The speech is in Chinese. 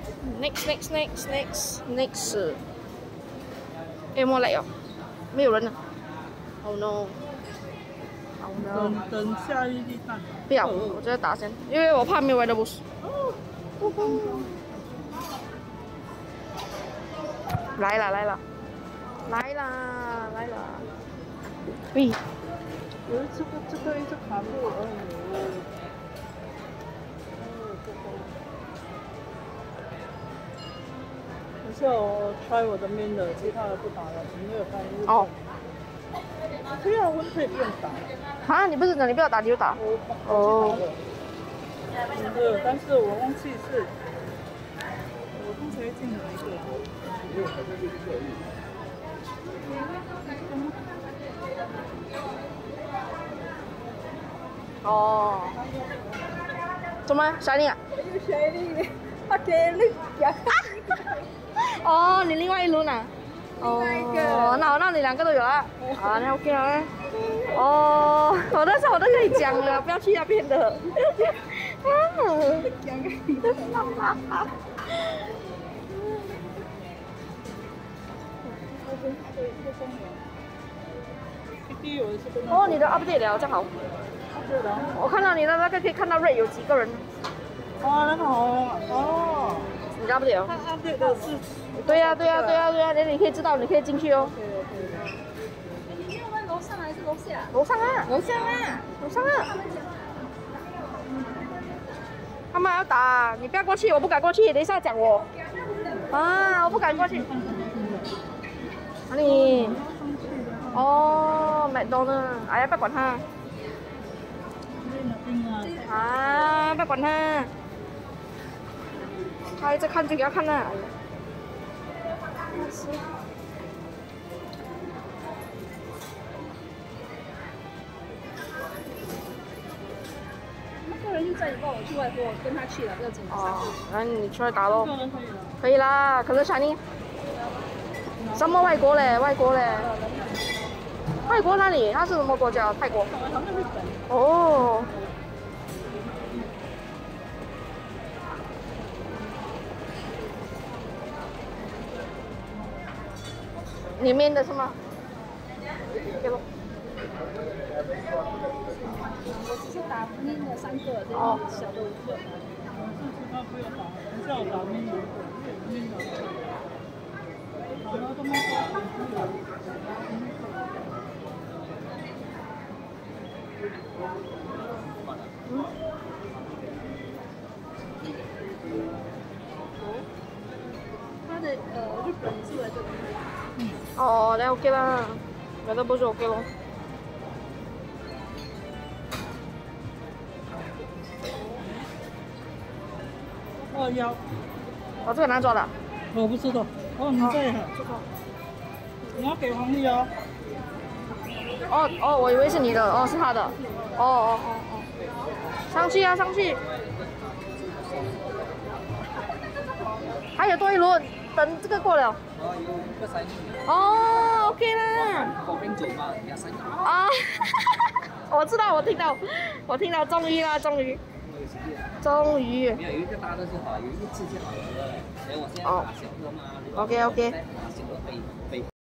Next。有没有来哦？没有人了。Oh no！ 等下一粒蛋。 不要，我直接打先，因为我怕没有 Red Bull。来了！喂， 这个一直卡住，等下我try我的 main 的，其他的不打了，没有翻译。 哦。 对啊，我可以不用打。 啊，你不是你不要打，你就打。 哦。对，但是我忘记是，我刚才进哪一个？ 哦。做咩？Shining 啊？Shining， 我给你讲。哦，你另外一轮啊？哦，那你两个都有啊？啊，那 OK 了。哦，我那时候我都跟你讲了，不要去那边的。哦，你的 update 了，这样好。我看到你的那个可以看到 rate 有几个人。 哦，那个好哦。 你 update 了？ 他 update 的是。 对呀，你可以知道，你可以进去哦。 你要问楼上还是楼下？ 楼上啊！他们要打，你不要过去，我不敢过去，等一下讲我。啊，我不敢过去。哪里？哦，麦当劳，哎呀，不要管他。啊，不要管他。他一直看就给他看了。 那个人就在你帮我去外国，跟他去了，不要紧。哦， 那你出来打喽。可以啦，可是Shining。什么外国嘞？外国哪里？他是什么国家？泰国。哦。里面的是吗？给我。 我只是打面的3个，这个小的5个。 他不要打，等下我打面的，好了，都没他的日本是来这里。 哦，那 OK 啦，那都不是 OK 咯。 哦，腰。 哦，这个哪抓的？ 我不知道。哦，你这里。你要给黄历哦。 哦，我以为是你的，哦，是他的。哦。上去啊，上去。还有多一轮，等这个过了。哦，OK 啦。啊，我知道，我听到，终于啦，终于。没有，有一个大的就好，有一个字就好了。所以我现在打小的嘛。OK。 北